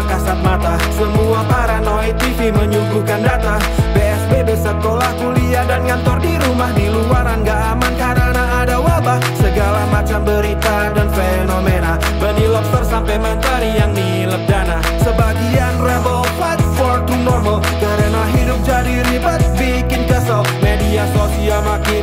kasat mata. Semua paranoid, TV menyuguhkan data. PSBB sekolah, kuliah dan kantor di rumah. Di luaran gak aman karena ada wabah. Segala macam berita dan fenomena. Benih lobster sampai mentari yang nilep dana. Sebagian rebel fight for to normal, karena hidup jadi ribet bikin kesel. Media sosial makin